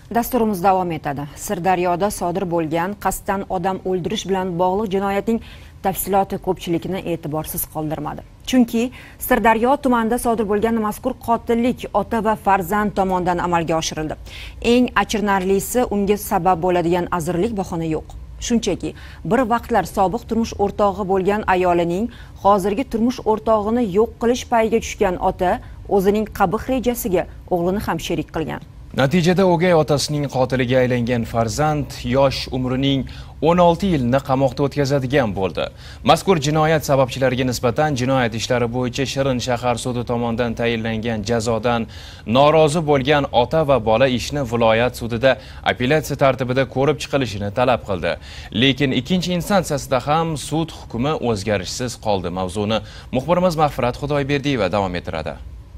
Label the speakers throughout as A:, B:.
A: Dasturimiz davom etadi. Sirdaryoda sodir bo'lgan qasddan odam o'ldirish bilan bog'liq jinoyatning tafsiloti ko'pchilikni e'tiborsiz qoldirmadi. Chunki Sirdaryo tumanida sodir bo'lgan mazkur qotillik ota va farzand tomonidan amalga oshirildi. Eng achinarlisi, unga sabab bo'ladigan azirlik bahona yo'q. Shunchaki bir vaqtlar sobiq turmush o'rtog'i bo'lgan ayolining hozirgi turmush o'rtog'ini yo'q qilish payiga tushgan ota o'zining qabih rejasiga o'g'lini ham sherik qilgan.
B: Natijada o'gay otasining qotiliga aylangan farzand yosh umrining 16 yilni qamoqda o'tkazadigan bo'ldi. Mazkur jinoyat sababchilariga nisbatan jinoyat ishlari bo'yicha Shirin shahar sudi tomonidan tayinlangan jazodan norozi bo'lgan ota va bola ishni viloyat sudida apellyatsiya tartibida ko'rib chiqilishini talab qildi. Lekin ikkinchi instansiyasida ham sud hukmi o'zgarishsiz qoldi. Mavzuni muxbirimiz Mag'firat Xudoyberdiyeva davom ettiradi.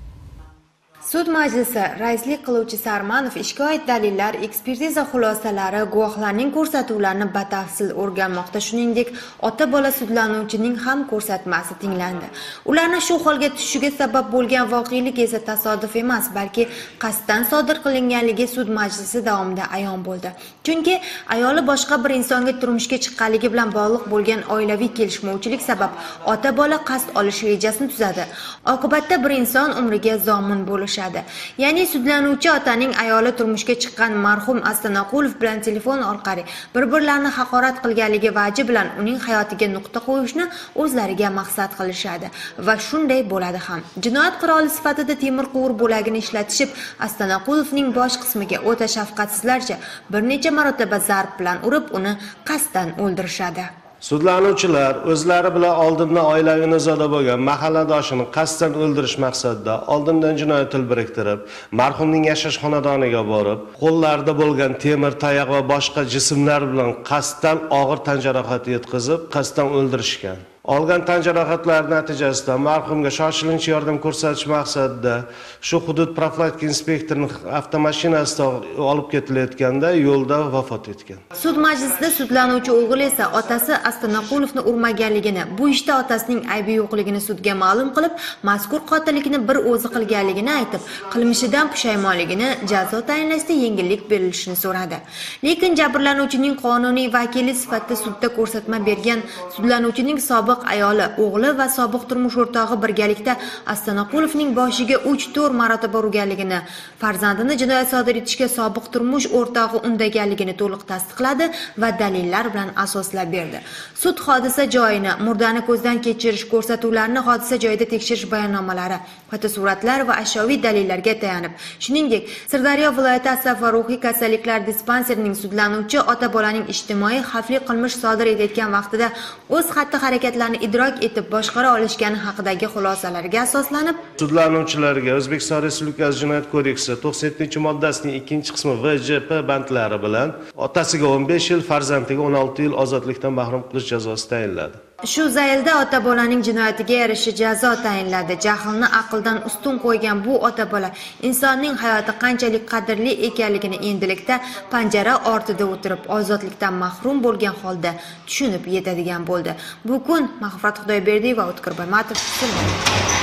C: Sud majlisi raislik qiluvchi Sarmanov ishga oid dalillar, ekspertiza xulosalari, guvohlarning ko'rsatuvlarini batafsil o'rganmoqda. Shuningdek, ota-bola sudlanuvchining ham ko'rsatmasi tinglandi. Ularni shu holga tushishiga sabab bo'lgan voqelik esa tasodif emas, balki qasddan sodir qilinganligi sud majlisi davomida ayon bo'ldi. Chunki ayoli boshqa bir insonga turmushga chiqqanligi bilan bog'liq bo'lgan oilaviy kelishmovchilik sabab ota-bola qasd olish rejasini tuzadi. Oqibatda bir inson umriga zomin bo'lishadi. Ya'ni sudlanuvchi otaning ayoli turmushga chiqqan marhum Astanaqulov bilan telefon orqali bir-birlarini haqorat qilganligi vaji bilan uning hayotiga nuqta qo'yishni o'zlariga maqsad qilishadi va shunday bo'ladi ham. Jinoyat quroli sifatida temir quvur bo'lagini ishlatishib, Astanaqulovning bosh qismiga o'ta shafqatsizlarcha bir necha marotaba zarb bilan urib, uni qasddan o'ldirishadi.
D: Sudlanuvchilar o'zlari bilan oldindan oilaviy nizoda bo'lgan mahalladoshini qasddan o'ldirish maqsadida oldindan jinoyat biriktirib, marhumning yashash xonadoniga borib, qo'llarida bo'lgan temir tayoq va boshqa jismlar bilan qasddan og'ir tan jarohati yetkazib, qasddan o'ldirishgan. Olgan tan jarohatlari natijasida marhumga shoshilinch yordam ko'rsatish maqsadida shu hudud profilaktika inspektorining avtomashinasida olib ketilayotganda yo'lda vafot etgan.
C: Sud majlisida sudlanuvchi o'g'il esa otasi Astanaqulovni urmaganligini, bu ishda otasining aybi yo'qligini sudga ma'lum qilib, mazkur qotillikni bir o'zi qilganligini aytib, qilmishidan pushaymonligini, jazo tayinlashda yengillik berilishini so'radi. Lekin jabrlanuvchining qonuniy vakili sifatida sudda ko'rsatma bergan sudlanuvchining sobiq ayoli, o'g'li va sobiq turmush o'rtog'i birgalikda Astanaqulovning boshiga 3-4 marotaba urganligini, farzandini jinoyat sodir etishga sobiq turmush o'rtog'i undaganligini to'liq tasdiqladi va dalillar bilan asoslab berdi. Sud hodisa joyini, murdani ko'zdan kechirish ko'rsatuvlarini, hodisa joyida tekshirish bayonnomalari, fotosuratlar va ashyoviy dalillarga tayanib, shuningdek, Sirdaryo viloyati asab va ruhiy kasalliklar dispanserining sudlanuvchi ota-bolaning ijtimoiy xavfli qilmish sodir etayotgan vaqtida o'z xatti-harakatlarini idrok etib boshqara olishgani haqidagi xulosalarga asoslanib,
D: sudlanuvchilarga O'zbekiston Respublikasi Jinoyat kodeksi 97-moddasining 2-qismi VJP bandlari bilan otasiga 15 yil, farzandiga 16 yil ozodlikdan mahrum qilish jazosi tayinladi.
C: Shu zaylda ota-bolaning jinoyatiga yarasha jazo tayinladi. Jahlni aqldan ustun qo'ygan bu ota-bola insonning hayoti qanchalik qadrli ekanligini endilikda panjara ortida o'tirib ozodlikdan mahrum bo'lgan holda tushunib yetadigan bo'ldi. Bu kun Mag'firat Xudoyberdiyeva va O'tkir Baymatov